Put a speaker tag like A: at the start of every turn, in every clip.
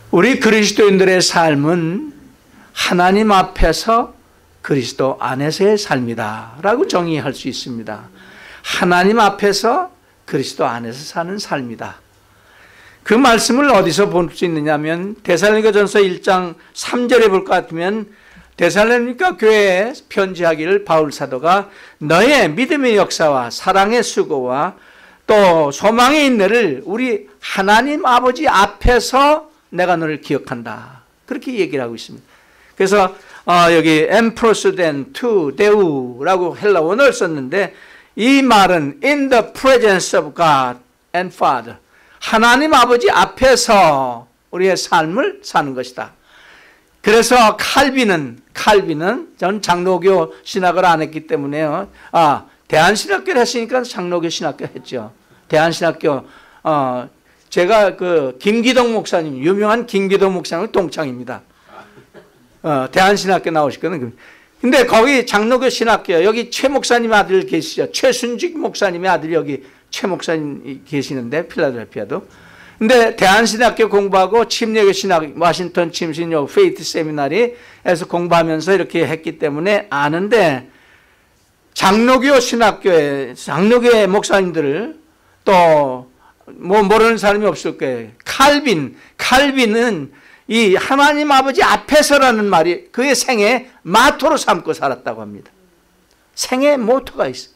A: 우리 그리스도인들의 삶은 하나님 앞에서 그리스도 안에서의 삶이다 라고 정의할 수 있습니다. 하나님 앞에서 그리스도 안에서 사는 삶이다. 그 말씀을 어디서 볼 수 있느냐면 데살로니가전서 1장 3절에 볼 것 같으면 데살로니가 교회에 편지하기를 바울 사도가 너의 믿음의 역사와 사랑의 수고와 또 소망의 인내를 우리 하나님 아버지 앞에서 내가 너를 기억한다. 그렇게 얘기를 하고 있습니다. 그래서 여기 엠프로스덴 투 데우라고 헬라 원어를 썼는데 이 말은 in the presence of God and Father, 하나님 아버지 앞에서 우리의 삶을 사는 것이다. 그래서 칼빈은 전 장로교 신학을 안 했기 때문에요. 대한신학교를 했으니까 장로교 신학교 했죠. 대한신학교 제가 그 김기동 목사님, 유명한 김기동 목사님 동창입니다. 대한신학교 나오셨거든요. 근데 거기 장로교 신학교, 여기 최 목사님 아들 계시죠. 최순직 목사님의 아들 여기 최 목사님 계시는데 필라델피아도. 근데 대한신학교 공부하고 침례교 신학, 워싱턴 침신교 페이트 세미나리에서 공부하면서 이렇게 했기 때문에 아는데 장로교 신학교에 장로교의 목사님들을 또 뭐 모르는 사람이 없을 거예요. 칼빈은 이 하나님 아버지 앞에서라는 말이 그의 생애 마토로 삼고 살았다고 합니다. 생애 모토가 있어요.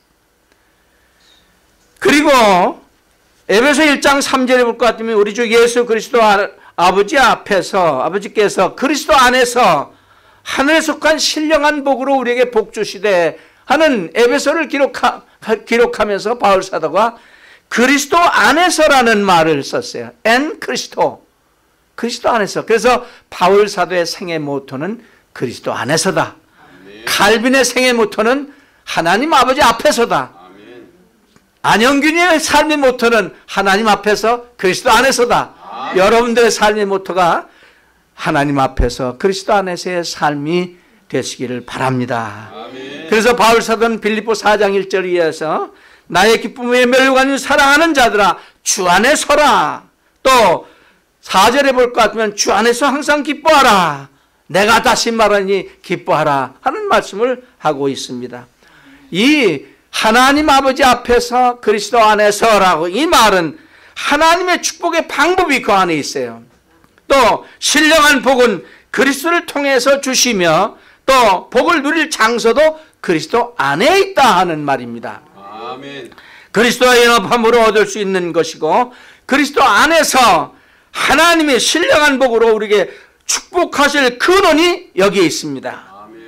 A: 그리고 에베소 1장 3절에 볼 것 같으면 우리 주 예수 그리스도 아버지 앞에서 아버지께서 그리스도 안에서 하늘에 속한 신령한 복으로 우리에게 복 주시되 하는 에베소를 기록하면서 바울 사도가 그리스도 안에서라는 말을 썼어요. 엔 그리스도. 그리스도 안에서. 그래서 바울 사도의 생애 모토는 그리스도 안에서다. 아멘. 칼빈의 생애 모토는 하나님 아버지 앞에서다. 아멘. 안영균의 삶의 모토는 하나님 앞에서 그리스도 안에서다. 아멘. 여러분들의 삶의 모토가 하나님 앞에서 그리스도 안에서의 삶이 되시기를 바랍니다. 아멘. 그래서 바울 사도는 빌립보 4장 1절에 이어서 나의 기쁨에 멸류관을 사랑하는 자들아 주 안에 서라. 또 4절에 볼 것 같으면 주 안에서 항상 기뻐하라. 내가 다시 말하니 기뻐하라 하는 말씀을 하고 있습니다. 이 하나님 아버지 앞에서 그리스도 안에서라고 이 말은 하나님의 축복의 방법이 그 안에 있어요. 또 신령한 복은 그리스도를 통해서 주시며 또 복을 누릴 장소도 그리스도 안에 있다 하는 말입니다. 아멘. 그리스도와 연합함으로 얻을 수 있는 것이고 그리스도 안에서 하나님의 신령한 복으로 우리에게 축복하실 근원이 여기에 있습니다.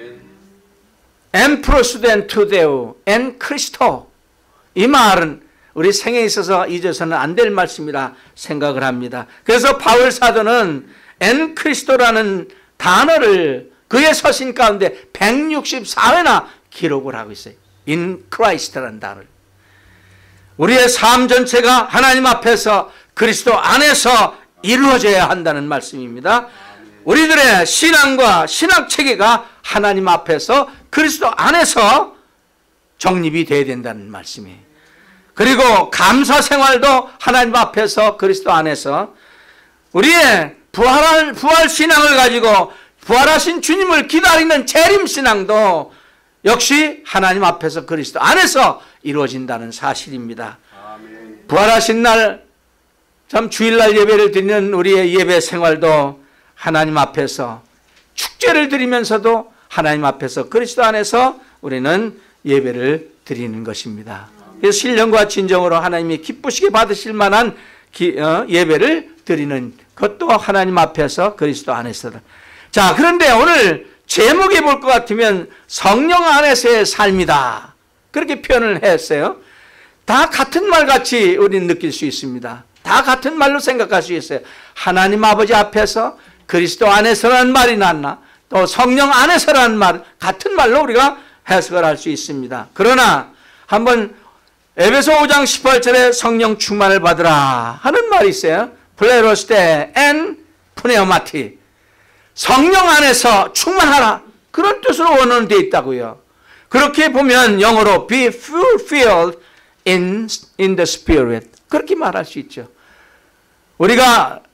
A: 엠프로스덴 투데우 엔 크리스토. 이 말은 우리 생에 있어서 잊어서는 안 될 말씀이라 생각을 합니다. 그래서 바울 사도는 엔 크리스토라는 단어를 그의 서신 가운데 164회나 기록을 하고 있어요. In Christ라는 단어를. 우리의 삶 전체가 하나님 앞에서 그리스도 안에서 이루어져야 한다는 말씀입니다. 우리들의 신앙과 신학 체계가 하나님 앞에서 그리스도 안에서 정립이 되어야 된다는 말씀이에요. 그리고 감사 생활도 하나님 앞에서 그리스도 안에서 우리의 부활 신앙을 가지고 부활하신 주님을 기다리는 재림 신앙도 역시 하나님 앞에서 그리스도 안에서 이루어진다는 사실입니다. 아멘. 부활하신 날 참 주일날 예배를 드리는 우리의 예배 생활도 하나님 앞에서 축제를 드리면서도 하나님 앞에서 그리스도 안에서 우리는 예배를 드리는 것입니다. 그래서 신령과 진정으로 하나님이 기쁘시게 받으실 만한 예배를 드리는 것도 하나님 앞에서 그리스도 안에서다. 자, 그런데 오늘 제목에 볼 것 같으면 성령 안에서의 삶이다. 그렇게 표현을 했어요. 다 같은 말 같이 우리는 느낄 수 있습니다. 다 같은 말로 생각할 수 있어요. 하나님 아버지 앞에서 그리스도 안에서라는 말이 낫나 또 성령 안에서라는 말 같은 말로 우리가 해석을 할 수 있습니다. 그러나 한번 에베소 5장 18절에 성령 충만을 받으라 하는 말이 있어요. 플레로스테 엔 푸네오마티. 성령 안에서 충만하라. 그런 뜻으로 원어는 되어 있다고요. 그렇게 보면 영어로 be fulfilled in the spirit. 그렇게 말할 수 있죠. 우리가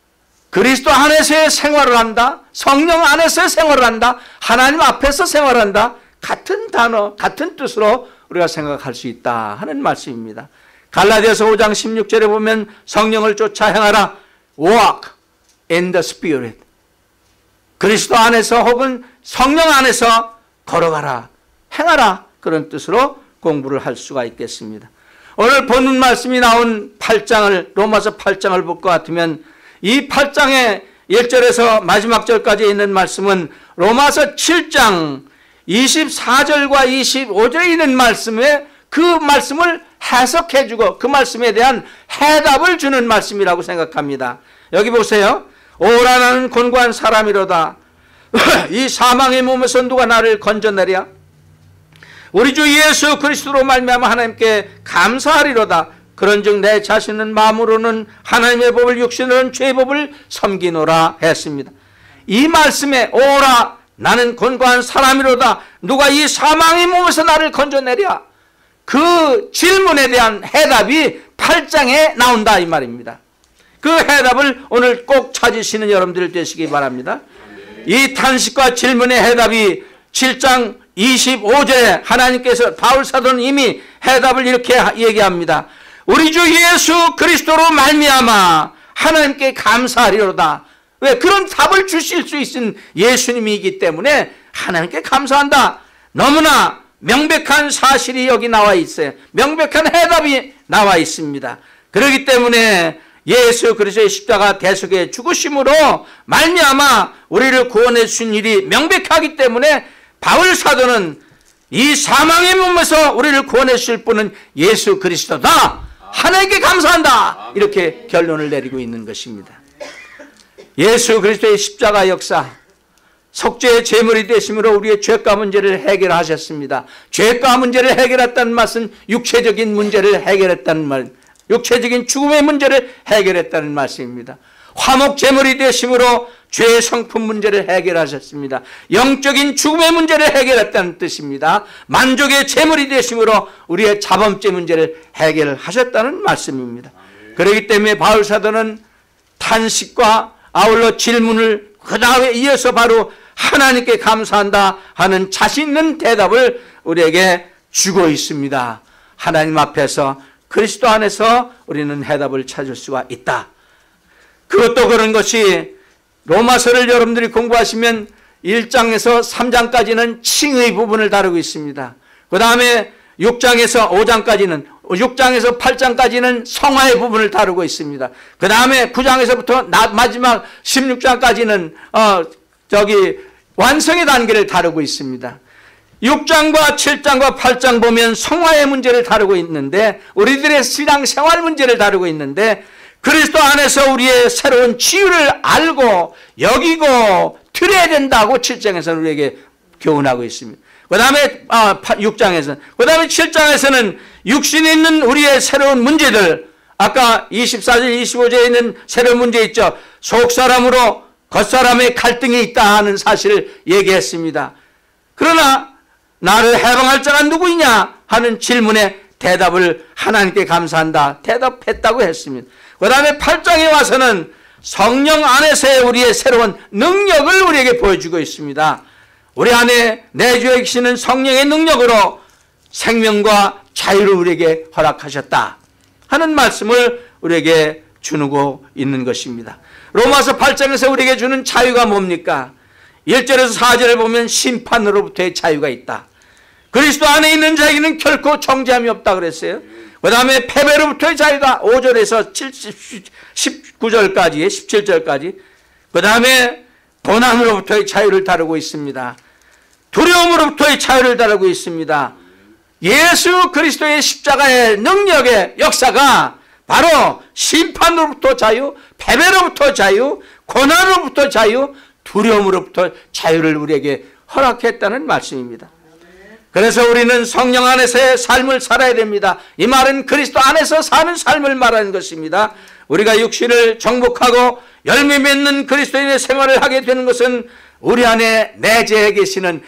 A: 그리스도 안에서의 생활을 한다. 성령 안에서 생활을 한다. 하나님 앞에서 생활한다. 같은 단어, 같은 뜻으로 우리가 생각할 수 있다 하는 말씀입니다. 갈라디아서 5장 16절에 보면 성령을 쫓아 행하라. Walk in the Spirit. 그리스도 안에서 혹은 성령 안에서 걸어가라. 행하라. 그런 뜻으로 공부를 할 수가 있겠습니다. 오늘 본문 말씀이 나온 8장을, 로마서 8장을 볼 것 같으면 이 8장의 1절에서 마지막 절까지 있는 말씀은 로마서 7장 24절과 25절에 있는 말씀에 그 말씀을 해석해주고 그 말씀에 대한 해답을 주는 말씀이라고 생각합니다. 여기 보세요. 오라 나는 곤고한 사람이로다. 이 사망의 몸에서 누가 나를 건져내랴. 우리 주 예수 그리스도로 말미암아 하나님께 감사하리로다. 그런즉 내 자신은 마음으로는 하나님의 법을 육신으로는 죄의 법을 섬기노라 했습니다. 이 말씀에 오라 나는 곤고한 사람이로다. 누가 이 사망의 몸에서 나를 건져내랴. 그 질문에 대한 해답이 8장에 나온다 이 말입니다. 그 해답을 오늘 꼭 찾으시는 여러분들 되시기 바랍니다. 이 탄식과 질문의 해답이 7장 25절에 하나님께서 바울 사도는 이미 해답을 이렇게 얘기합니다. 우리 주 예수 그리스도로 말미암아 하나님께 감사하리로다. 왜? 그런 답을 주실 수 있는 예수님이기 때문에 하나님께 감사한다. 너무나 명백한 사실이 여기 나와 있어요. 명백한 해답이 나와 있습니다. 그렇기 때문에 예수 그리스도의 십자가 대속의 죽으심으로 말미암아 우리를 구원해 주신 일이 명백하기 때문에 바울 사도는 이 사망의 몸에서 우리를 구원해 주실 분은 예수 그리스도다. 하나님께 감사한다. 이렇게 결론을 내리고 있는 것입니다. 예수 그리스도의 십자가 역사, 속죄의 제물이 되심으로 우리의 죄가 문제를 해결하셨습니다. 죄가 문제를 해결했다는 말은 육체적인 문제를 해결했다는 말, 육체적인 죽음의 문제를 해결했다는 말씀입니다. 화목 제물이 되심으로 죄의 성품 문제를 해결하셨습니다. 영적인 죽음의 문제를 해결했다는 뜻입니다. 만족의 제물이 되심으로 우리의 자범죄 문제를 해결하셨다는 말씀입니다. 그렇기 때문에 바울 사도는 탄식과 아울러 질문을 그 다음에 이어서 바로 하나님께 감사한다 하는 자신 있는 대답을 우리에게 주고 있습니다. 하나님 앞에서 그리스도 안에서 우리는 해답을 찾을 수가 있다. 그것도 그런 것이 로마서를 여러분들이 공부하시면 1장에서 3장까지는 칭의 부분을 다루고 있습니다. 그 다음에 6장에서 5장까지는 6장에서 8장까지는 성화의 부분을 다루고 있습니다. 그 다음에 9장에서부터 마지막 16장까지는 완성의 단계를 다루고 있습니다. 6장과 7장과 8장 보면 성화의 문제를 다루고 있는데 우리들의 신앙생활 문제를 다루고 있는데 그리스도 안에서 우리의 새로운 치유를 알고 여기고 드려야 된다고 7장에서는 우리에게 교훈하고 있습니다. 그 다음에 6장에서는 그 다음에 7장에서는 육신에 있는 우리의 새로운 문제들, 아까 24절 25절에 있는 새로운 문제 있죠. 속사람으로 겉사람의 갈등이 있다 하는 사실을 얘기했습니다. 그러나 나를 해방할 자가 누구이냐 하는 질문에 대답을 하나님께 감사한다 대답했다고 했습니다. 그 다음에 8장에 와서는 성령 안에서의 우리의 새로운 능력을 우리에게 보여주고 있습니다. 우리 안에 내주에 계시는 성령의 능력으로 생명과 자유를 우리에게 허락하셨다 하는 말씀을 우리에게 주고 있는 것입니다. 로마서 8장에서 우리에게 주는 자유가 뭡니까? 1절에서 4절을 보면 심판으로부터의 자유가 있다. 그리스도 안에 있는 자에게는 결코 정죄함이 없다 그랬어요. 그 다음에 패배로부터의 자유다. 5절에서 19절까지 17절까지. 그 다음에 고난으로부터의 자유를 다루고 있습니다. 두려움으로부터의 자유를 다루고 있습니다. 예수 그리스도의 십자가의 능력의 역사가 바로 심판으로부터 자유, 패배로부터 자유, 고난으로부터 자유, 두려움으로부터 자유를 우리에게 허락했다는 말씀입니다. 그래서 우리는 성령 안에서의 삶을 살아야 됩니다. 이 말은 그리스도 안에서 사는 삶을 말하는 것입니다. 우리가 육신을 정복하고 열매 맺는 그리스도인의 생활을 하게 되는 것은 우리 안에 내주에 계시는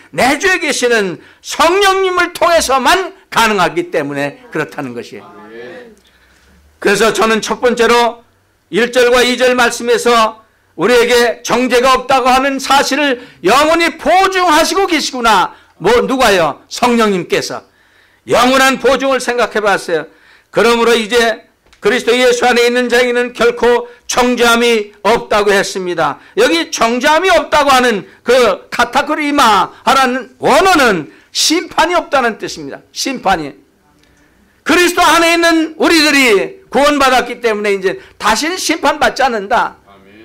A: 성령님을 통해서만 가능하기 때문에 그렇다는 것이에요. 그래서 저는 첫 번째로 1절과 2절 말씀에서 우리에게 정죄가 없다고 하는 사실을 영원히 보증하시고 계시구나. 누가요? 성령님께서. 영원한 보증을 생각해 봤어요. 그러므로 이제 그리스도 예수 안에 있는 자에게는 결코 정죄함이 없다고 했습니다. 여기 정죄함이 없다고 하는 그 카타크리마라는 원어는 심판이 없다는 뜻입니다. 심판이. 그리스도 안에 있는 우리들이 구원받았기 때문에 이제 다시는 심판받지 않는다.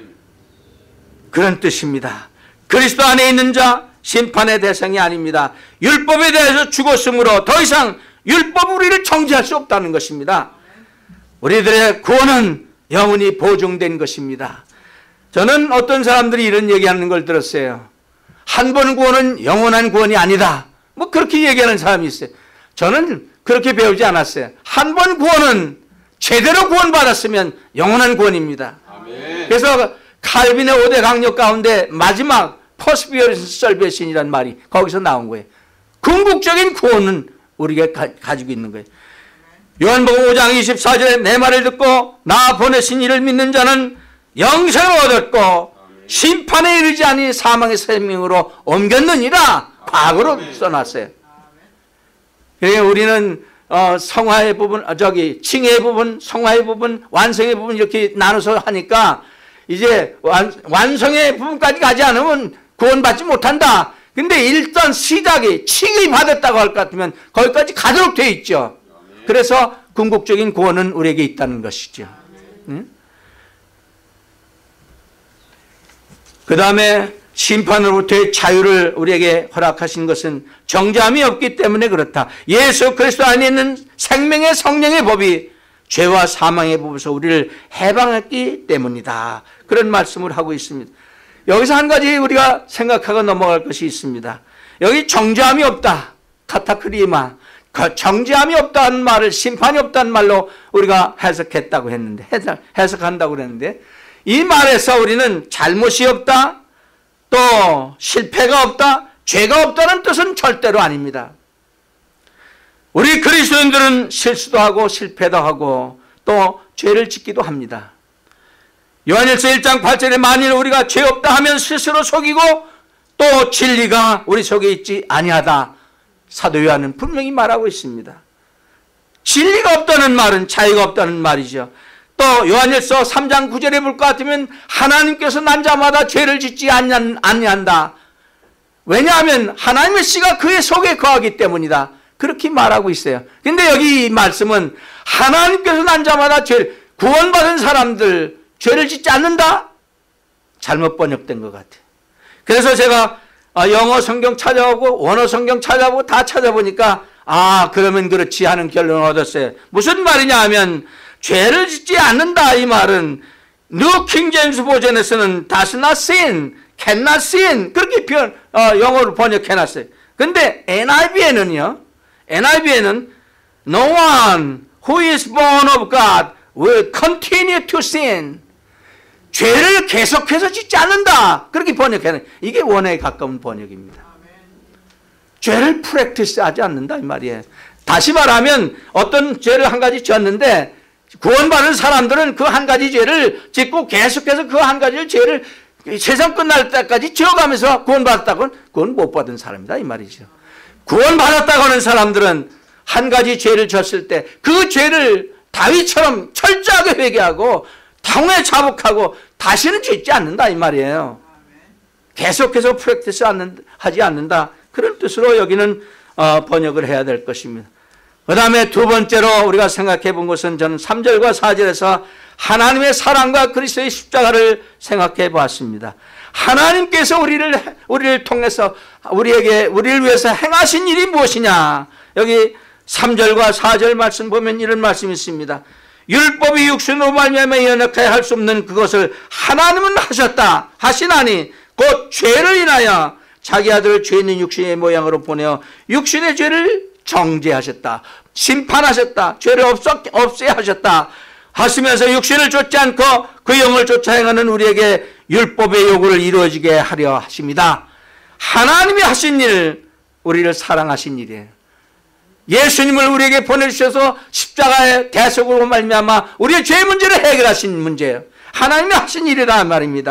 A: 그런 뜻입니다. 그리스도 안에 있는 자 심판의 대상이 아닙니다. 율법에 대해서 죽었으므로 더 이상 율법 우리를 정죄할 수 없다는 것입니다. 우리들의 구원은 영원히 보증된 것입니다. 저는 어떤 사람들이 이런 얘기하는 걸 들었어요. 한 번 구원은 영원한 구원이 아니다. 그렇게 얘기하는 사람이 있어요. 저는 그렇게 배우지 않았어요. 한 번 구원은 제대로 구원받았으면 영원한 구원입니다. 아멘. 그래서 칼빈의 5대 강력 가운데 마지막 퍼스피어런스 설베신이라는 말이 거기서 나온 거예요. 궁극적인 구원은 우리가 가지고 있는 거예요. 요한복음 5장 24절에 내 말을 듣고 나 보내신 이를 믿는 자는 영생을 얻었고 심판에 이르지 아니 사망의 생명으로 옮겼느니라. 과거로 써놨어요. 그러니까 우리는 성화의 부분, 칭의의 부분, 성화의 부분, 완성의 부분 이렇게 나눠서 하니까 이제 완성의 부분까지 가지 않으면 구원받지 못한다. 근데 일단 시작이 칭의 받았다고 할 것 같으면 거기까지 가도록 되어 있죠. 그래서 궁극적인 구원은 우리에게 있다는 것이죠. 그 다음에 심판으로부터의 자유를 우리에게 허락하신 것은 정죄함이 없기 때문에 그렇다. 예수 그리스도 안에 있는 생명의 성령의 법이 죄와 사망의 법에서 우리를 해방했기 때문이다. 그런 말씀을 하고 있습니다. 여기서 한 가지 우리가 생각하고 넘어갈 것이 있습니다. 여기 정죄함이 없다. 카타크리마. 정죄함이 없다는 말을 심판이 없다는 말로 우리가 해석했다고 했는데, 해석한다고 그랬는데, 이 말에서 우리는 잘못이 없다, 또 실패가 없다, 죄가 없다는 뜻은 절대로 아닙니다. 우리 그리스도인들은 실수도 하고 실패도 하고 또 죄를 짓기도 합니다. 요한일서 1장 8절에 만일 우리가 죄 없다 하면 스스로 속이고 또 진리가 우리 속에 있지 아니하다. 사도 요한은 분명히 말하고 있습니다. 진리가 없다는 말은 자유가 없다는 말이죠. 또 요한일서 3장 9절에 볼 것 같으면 하나님께서 난 자마다 죄를 짓지 아니한다. 왜냐하면 하나님의 씨가 그의 속에 거하기 때문이다. 그렇게 말하고 있어요. 근데 여기 이 말씀은 하나님께서 난 자마다 구원받은 사람들 죄를 짓지 않는다? 잘못 번역된 것 같아요. 그래서 제가 영어 성경 찾아오고 원어 성경 찾아보고 다 찾아보니까 그러면 그렇지 하는 결론을 얻었어요. 무슨 말이냐 하면 죄를 짓지 않는다 이 말은 뉴 킹제임스 버전에서는 does not sin, cannot sin 그렇게 영어로 번역해놨어요. 근데 NIV에는요. NIV에는 no one who is born of God will continue to sin. 죄를 계속해서 짓지 않는다. 그렇게 번역해요. 이게 원어에 가까운 번역입니다. 죄를 프랙티스하지 않는다 이 말이에요. 다시 말하면 어떤 죄를 한 가지 지었는데 구원받은 사람들은 그 한 가지 죄를 짓고 계속해서 그 한 가지 죄를 세상 끝날 때까지 지어가면서 구원받았다고는 그건 못 받은 사람이다 이 말이죠. 구원받았다고 하는 사람들은 한 가지 죄를 졌을 때 그 죄를 다윗처럼 철저하게 회개하고 당에 자복하고 다시는 짓지 않는다 이 말이에요. 계속해서 프랙티스 하지 않는다. 그런 뜻으로 여기는 번역을 해야 될 것입니다. 그 다음에 두 번째로 우리가 생각해 본 것은 저는 3절과 4절에서 하나님의 사랑과 그리스도의 십자가를 생각해 보았습니다. 하나님께서 우리를 통해서 우리를 위해서 행하신 일이 무엇이냐? 여기 3절과 4절 말씀 보면 이런 말씀이 있습니다. 율법이 육신으로 말미암아 연약하여 할 수 없는 그것을 하나님은 하시나니 곧 죄를 인하여 자기 아들을 죄 있는 육신의 모양으로 보내어 육신의 죄를 정죄하셨다. 심판하셨다. 죄를 없애야 하셨다. 하시면서 육신을 쫓지 않고 그 영을 쫓아 행하는 우리에게 율법의 요구를 이루어지게 하려 하십니다. 하나님이 하신 일, 우리를 사랑하신 일이에요. 예수님을 우리에게 보내주셔서 십자가의 대속으로 말미암아 우리의 죄 문제를 해결하신 문제예요. 하나님이 하신 일이란 말입니다.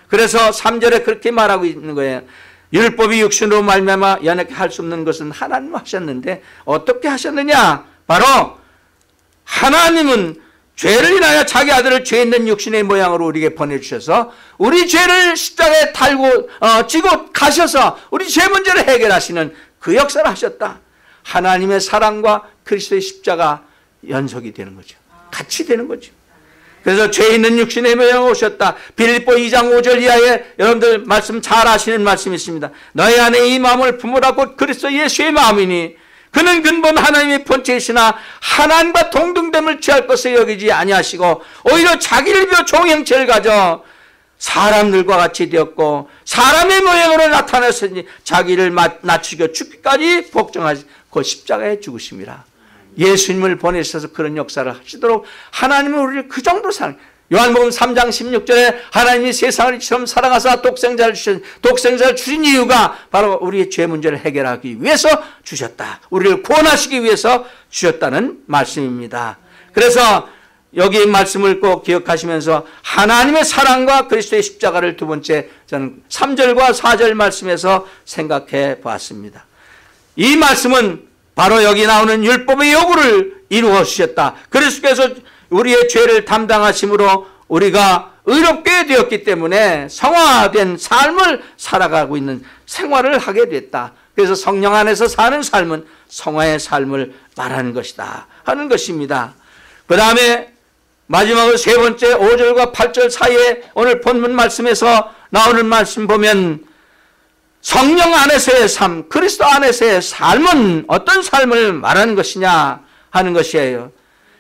A: 그래서 3절에 그렇게 말하고 있는 거예요. 율법이 육신으로 말미암아 연약하게 할 수 없는 것은 하나님 하셨는데 어떻게 하셨느냐? 바로 하나님은 죄를 인하여 자기 아들을 죄 있는 육신의 모양으로 우리에게 보내주셔서 우리 죄를 십자가에 달고 지고 가셔서 우리 죄 문제를 해결하시는 그 역사를 하셨다. 하나님의 사랑과 그리스도의 십자가 연속이 되는 거죠. 같이 되는 거죠. 그래서 죄 있는 육신의 모양으로 오셨다. 빌립보 2장 5절 이하에 여러분들 말씀 잘 아시는 말씀이 있습니다. 너희 안에 이 마음을 품으라 곧 그리스도 예수의 마음이니 그는 근본 하나님의 본체이시나 하나님과 동등됨을 취할 것을 여기지 아니하시고 오히려 자기를 비워 종형체를 가져 사람들과 같이 되었고 사람의 모양으로 나타났으니 자기를 낮추겨 죽기까지 복종하시 그 십자가에 죽으심이라. 예수님을 보내셔서 그런 역사를 하시도록 하나님은 우리를 그 정도로 사랑. 요한복음 3장 16절에 하나님이 세상을 이처럼 사랑하사 독생자를 주신 이유가 바로 우리의 죄 문제를 해결하기 위해서 주셨다. 우리를 구원하시기 위해서 주셨다는 말씀입니다. 그래서 여기 말씀을 꼭 기억하시면서 하나님의 사랑과 그리스도의 십자가를 두 번째 저는 3절과 4절 말씀에서 생각해 보았습니다. 이 말씀은 바로 여기 나오는 율법의 요구를 이루어 주셨다. 그리스도께서 우리의 죄를 담당하심으로 우리가 의롭게 되었기 때문에 성화된 삶을 살아가고 있는 생활을 하게 됐다. 그래서 성령 안에서 사는 삶은 성화의 삶을 말하는 것이다 하는 것입니다. 그 다음에 마지막으로 세 번째 5절과 8절 사이에 오늘 본문 말씀에서 나오는 말씀 보면 성령 안에서의 삶, 그리스도 안에서의 삶은 어떤 삶을 말하는 것이냐 하는 것이에요.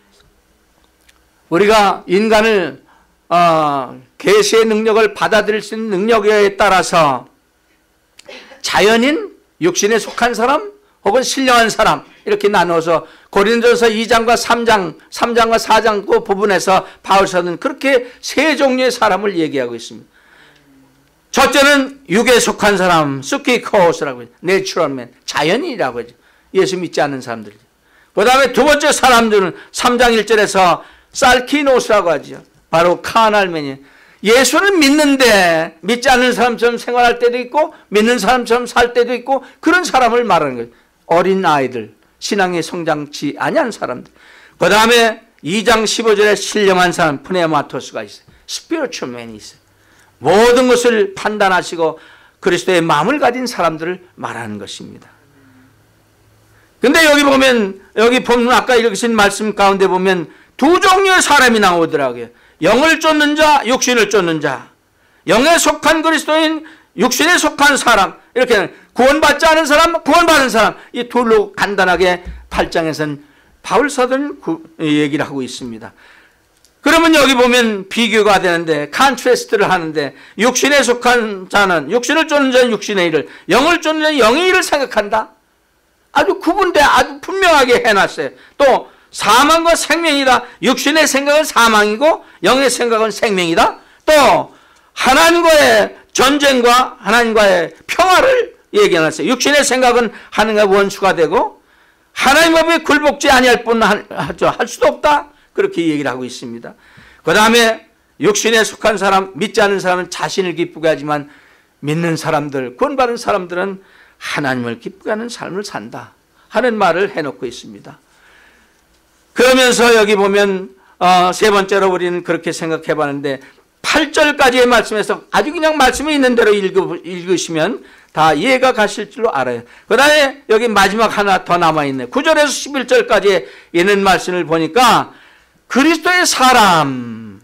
A: 우리가 인간을 계시의 능력을 받아들일 수 있는 능력에 따라서 자연인, 육신에 속한 사람 혹은 신령한 사람 이렇게 나누어서 고린도서 2장과 3장과 4장 그 부분에서 바울서는 그렇게 세 종류의 사람을 얘기하고 있습니다. 첫째는 육에 속한 사람, 스키코스라고 해요. 내추럴맨, 자연인이라고 하죠. 예수 믿지 않는 사람들. 그 다음에 두 번째 사람들은 3장 1절에서 살키노스라고 하죠. 바로 카날맨이에요. 예수는 믿는데 믿지 않는 사람처럼 생활할 때도 있고 믿는 사람처럼 살 때도 있고 그런 사람을 말하는 거예요. 어린 아이들, 신앙의 성장치 아니한 사람들. 그 다음에 2장 15절에 신령한 사람, 프네마토스가 있어요. 스피리추얼맨이 있어요. 모든 것을 판단하시고 그리스도의 마음을 가진 사람들을 말하는 것입니다. 근데 여기 보면 여기 본문 아까 읽으신 말씀 가운데 보면 두 종류의 사람이 나오더라고요. 영을 쫓는 자, 육신을 쫓는 자. 영에 속한 그리스도인, 육신에 속한 사람. 이렇게 구원받지 않은 사람, 구원받은 사람. 이 둘로 간단하게 8장에서는 바울 사도는 얘기를 하고 있습니다. 그러면 여기 보면 비교가 되는데 컨트레스트를 하는데 육신에 속한 자는 육신을 쫓는 자는 육신의 일을, 영을 쫓는 자는 영의 일을 생각한다. 아주 구분돼 아주 분명하게 해놨어요. 또 사망과 생명이다. 육신의 생각은 사망이고 영의 생각은 생명이다. 또 하나님과의 전쟁과 하나님과의 평화를 얘기해놨어요. 육신의 생각은 하나님과 원수가 되고 하나님 앞에 굴복지 아니할 뿐 할 수도 없다. 그렇게 얘기를 하고 있습니다. 그 다음에 육신에 속한 사람, 믿지 않는 사람은 자신을 기쁘게 하지만 믿는 사람들, 구원받은 사람들은 하나님을 기쁘게 하는 삶을 산다 하는 말을 해놓고 있습니다. 그러면서 여기 보면 세 번째로 우리는 그렇게 생각해 봤는데 8절까지의 말씀에서 아주 그냥 말씀이 있는 대로 읽으시면 다 이해가 가실 줄로 알아요. 그 다음에 여기 마지막 하나 더 남아있네. 9절에서 11절까지 있는 말씀을 보니까 그리스도의 사람,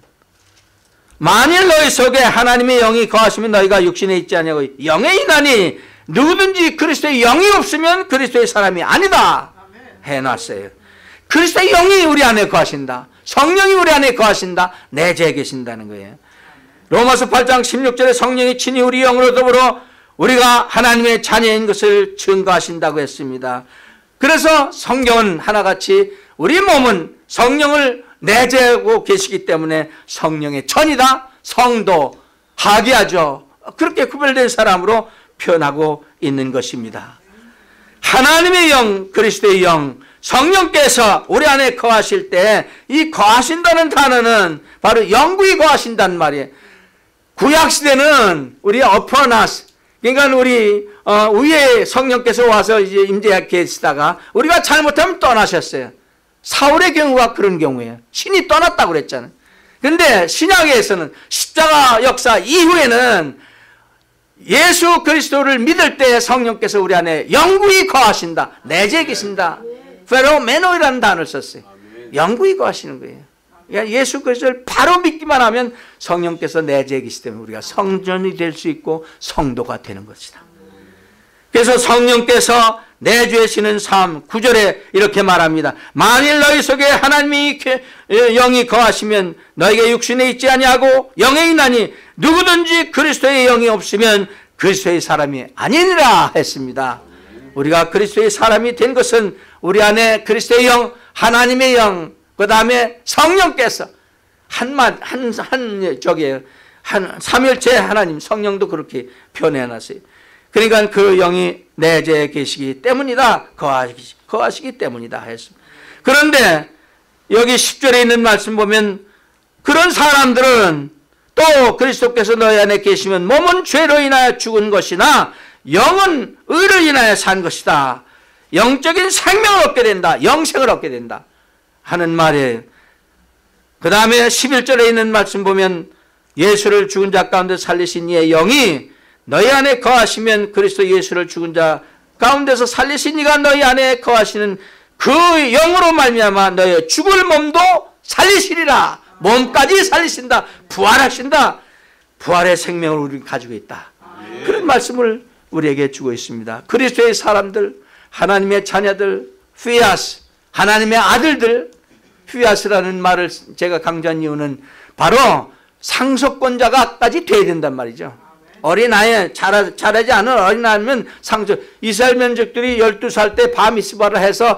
A: 만일 너희 속에 하나님의 영이 거하시면 너희가 육신에 있지 아니하고 영에 있나니 누구든지 그리스도의 영이 없으면 그리스도의 사람이 아니다 해놨어요. 그리스도의 영이 우리 안에 거하신다. 성령이 우리 안에 거하신다. 내재해 계신다는 거예요. 로마서 8장 16절에 성령이 친히 우리 영으로 더불어 우리가 하나님의 자녀인 것을 증거하신다고 했습니다. 그래서 성경은 하나같이 우리 몸은 성령을 내재하고 계시기 때문에 성령의 전이다. 성도, 하기하죠. 그렇게 구별된 사람으로 표현하고 있는 것입니다. 하나님의 영, 그리스도의 영, 성령께서 우리 안에 거하실 때 이 거하신다는 단어는 바로 영구히 거하신다는 말이에요. 구약시대는 우리 어퍼나스, 그러니까 우리 위에 성령께서 와서 이제 임재하게 계시다가 우리가 잘못하면 떠나셨어요. 사울의 경우가 그런 경우예요. 신이 떠났다고 그랬잖아요. 그런데 신약에서는 십자가 역사 이후에는 예수 그리스도를 믿을 때 성령께서 우리 안에 영구히 거하신다. 내재해 계신다. 페로메노이라는 단어를 썼어요. 영구히 거하시는 거예요. 그러니까 예수 그리스도를 바로 믿기만 하면 성령께서 내재해 계시기 때문에 우리가 성전이 될 수 있고 성도가 되는 것이다. 그래서 성령께서 내주시는 삶, 9절에 이렇게 말합니다. 만일 너희 속에 하나님이 영이 거하시면 너에게 육신에 있지 아니하고 영에 있나니 누구든지 그리스도의 영이 없으면 그리스도의 사람이 아니니라 했습니다. 우리가 그리스도의 사람이 된 것은 우리 안에 그리스도의 영, 하나님의 영, 그 다음에 성령께서 삼일체 하나님 성령도 그렇게 표현해놨어요. 그러니까 그 영이 내재해 계시기 때문이다. 거하시기 때문이다 했습니다. 그런데 여기 10절에 있는 말씀 보면 그런 사람들은 또 그리스도께서 너희 안에 계시면 몸은 죄로 인하여 죽은 것이나 영은 의를 인하여 산 것이다. 영적인 생명을 얻게 된다. 영생을 얻게 된다 하는 말이에요. 그 다음에 11절에 있는 말씀 보면 예수를 죽은 자 가운데 살리신 이의 영이 너희 안에 거하시면 그리스도 예수를 죽은 자 가운데서 살리신 이가 너희 안에 거하시는 그 영으로 말미암아 너희 죽을 몸도 살리시리라. 몸까지 살리신다. 부활하신다. 부활의 생명을 우리 가지고 있다. 그런 말씀을 우리에게 주고 있습니다. 그리스도의 사람들, 하나님의 자녀들, 피아스, 하나님의 아들들, 피아스라는 말을 제가 강조한 이유는 바로 상속권자가까지 돼야 된단 말이죠. 어린아이, 자라지 않은 어린아이면 이스라엘 민족들이 12살 때 바미스바를 해서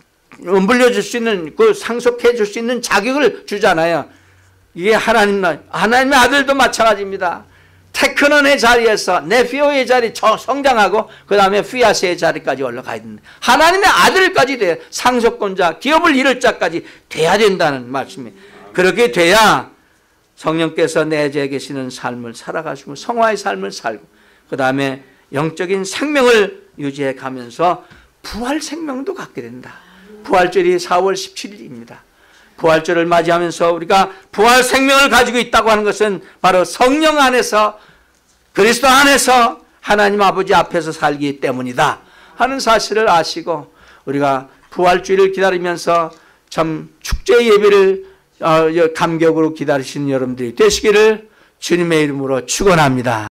A: 물려줄 수 있는, 그 상속해 줄 수 있는 자격을 주잖아요. 이게 하나님의 아들도 마찬가지입니다. 테크논의 자리에서 네피오의 자리 성장하고 그 다음에 피아스의 자리까지 올라가야 된다. 하나님의 아들까지 돼야 상속권자, 기업을 이룰 자까지 돼야 된다는 말씀이에요. 그렇게 돼야 성령께서 내재해 계시는 삶을 살아가시고 성화의 삶을 살고 그 다음에 영적인 생명을 유지해 가면서 부활 생명도 갖게 된다. 부활절이 4월 17일입니다. 부활절을 맞이하면서 우리가 부활 생명을 가지고 있다고 하는 것은 바로 성령 안에서 그리스도 안에서 하나님 아버지 앞에서 살기 때문이다 하는 사실을 아시고 우리가 부활주일을 기다리면서 참 축제 예배를 감격으로 기다리시는 여러분들이 되시기를 주님의 이름으로 축원합니다.